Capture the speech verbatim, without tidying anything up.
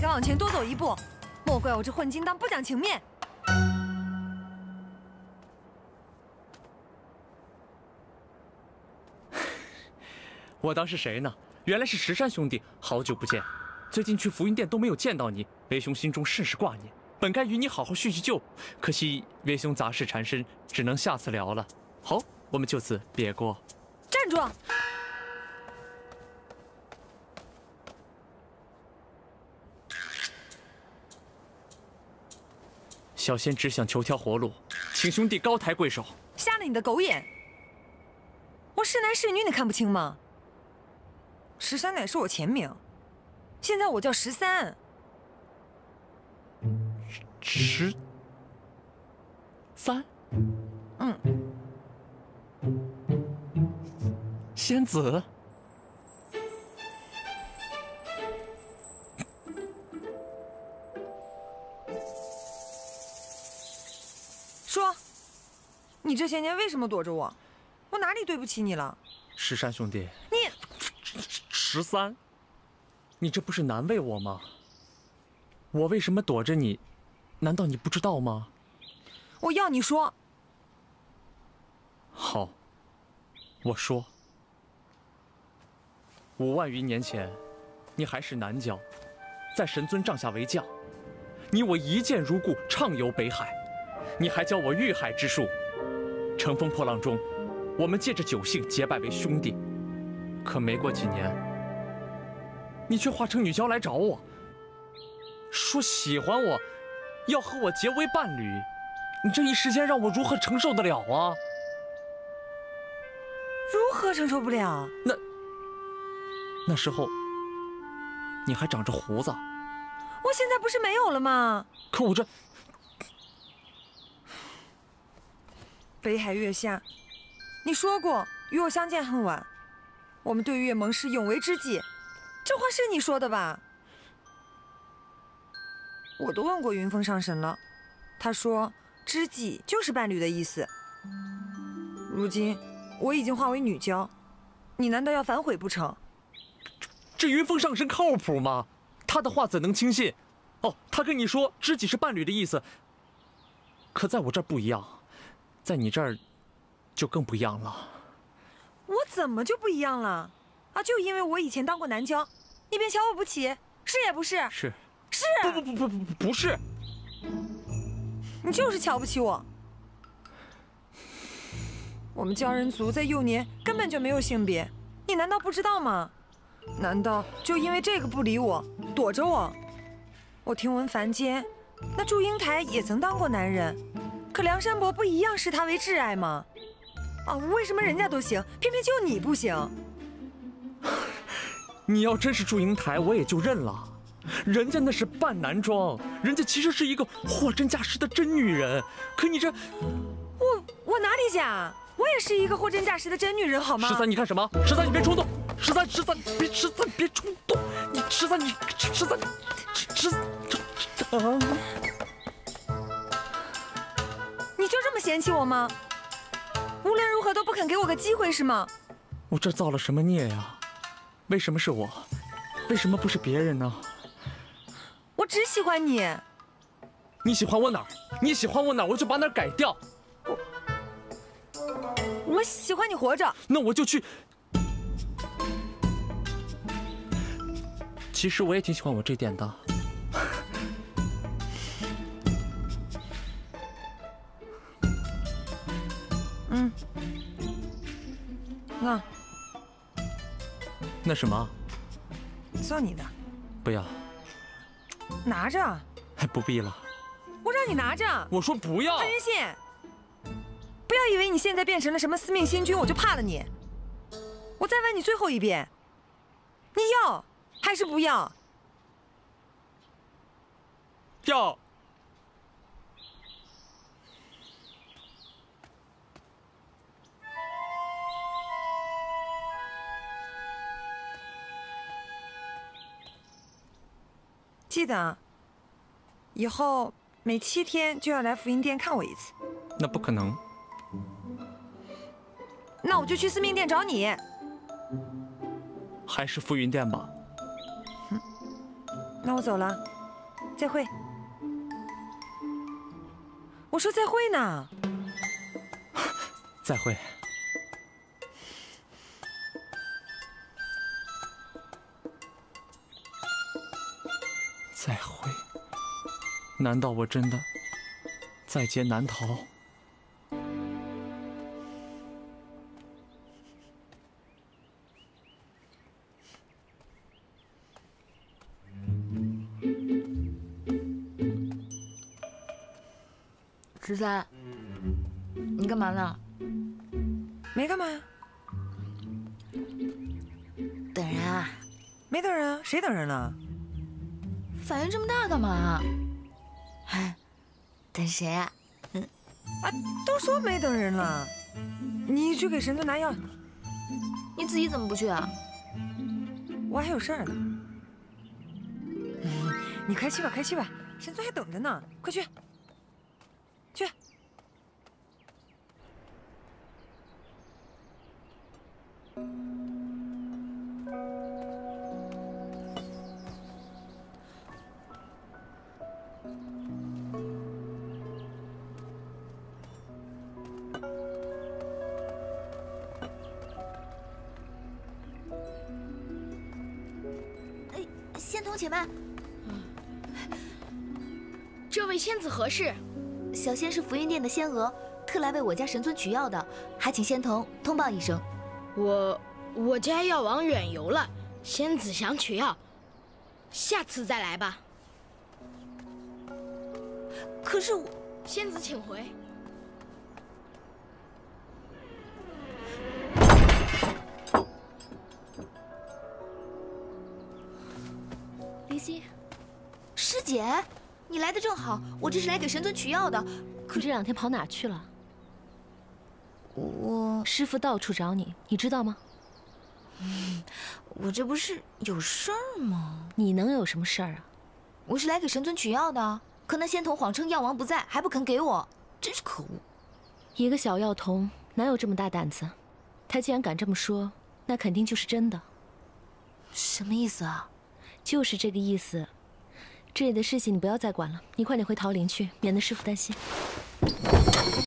敢往前多走一步，莫怪我这混金当不讲情面。 我当是谁呢？原来是石山兄弟，好久不见。最近去福云殿都没有见到你，为兄心中甚是挂念。本该与你好好叙叙旧，可惜为兄杂事缠身，只能下次聊了。好，我们就此别过。 站住！ 小仙只想求条活路，请兄弟高抬贵手。 瞎了你的狗眼！我是男是女，你看不清吗？十三乃是我前名，现在我叫十三。 十三， 嗯， 仙子。 说，你这些年为什么躲着我？我哪里对不起你了？ 石山兄弟， 你十三，你这不是难为我吗？我为什么躲着你？难道你不知道吗？ 我要你说。 好，我说。五万余年前，你还是南郊，在神尊帐下为将，你我一见如故，畅游北海。你还教我御海之术，乘风破浪中，我们借着酒兴结拜为兄弟。可没过几年，你却化成女娇来找我，说喜欢我，要和我结为伴侣。你这一时间让我如何承受得了啊？ 如何承受不了？ 那那时候你还长着胡子， 我现在不是没有了吗？ 可我这北海月下，你说过与我相见恨晚，我们对月盟誓永为知己，这话是你说的吧？我都问过云峰上神了，他说知己就是伴侣的意思。如今我已经化为女娇，你难道要反悔不成？ 这云峰上神靠谱吗？他的话怎能轻信？哦，他跟你说知己是伴侣的意思，可在我这儿不一样，在你这儿就更不一样了。 我怎么就不一样了？啊，就因为我以前当过南郊，你便瞧我不起，是也不是？ 是是。 不不不不不不是， 你就是瞧不起我。我们鲛人族在幼年根本就没有性别，你难道不知道吗？难道就因为这个不理我，躲着我？我听闻凡间那祝英台也曾当过男人，可梁山伯不一样视他为挚爱吗？啊，为什么人家都行，偏偏就你不行？ 你要真是祝英台，我也就认了。人家那是扮男装，人家其实是一个货真价实的真女人。可你这， 我我哪里假？我也是一个货真价实的真女人，好吗？ 十三，你干什么？十三，你别冲动。十三，十三，别十三，别冲动。你十三，你十三，十啊！ 你就这么嫌弃我吗？无论如何都不肯给我个机会是吗？ 我这造了什么孽呀？为什么是我？为什么不是别人呢？ 我只喜欢你。 你喜欢我哪儿？你喜欢我哪儿，我就把哪儿改掉。 我我喜欢你活着。 那我就去。其实我也挺喜欢我这点的。 嗯。那。 那什么？ 算你的。 不要。 拿着。 还不必了。 我让你拿着。 我说不要。 潘云信，不要以为你现在变成了什么司命仙君，我就怕了你。我再问你最后一遍，你要还是不要？ 要。 记得，以后每七天就要来福音殿看我一次。 那不可能。 那我就去司命殿找你。 还是福云殿吧。 嗯，那我走了。 再会。我说再会呢。 再会。再会。难道我真的在劫难逃？ 十三，你干嘛呢？ 没干嘛呀？ 等人啊？ 没等人啊，谁等人了？ 反应这么大干嘛？哎，等谁啊？嗯， 啊，都说没等人了。你去给神尊拿药。 你自己怎么不去啊？ 我还有事儿呢。嗯，你快去吧，快去吧，神尊还等着呢，快去。去。 哎，仙童且慢。 这位仙子何事？ 小仙是福云殿的仙娥，特来为我家神尊取药的，还请仙童通报一声。 我我家药王远游了，仙子想取药，下次再来吧。 可是我， 仙子请回。 林夕，师姐。你来的正好，我这是来给神尊取药的。 可你这两天跑哪去了？ 我师傅到处找你，你知道吗？ 嗯，我这不是有事儿吗？ 你能有什么事儿啊？ 我是来给神尊取药的，可那仙童谎称药王不在，还不肯给我，真是可恶。 一个小药童哪有这么大胆子？他既然敢这么说，那肯定就是真的。 什么意思啊？ 就是这个意思。这里的事情你不要再管了，你快点回桃林去，免得师傅担心。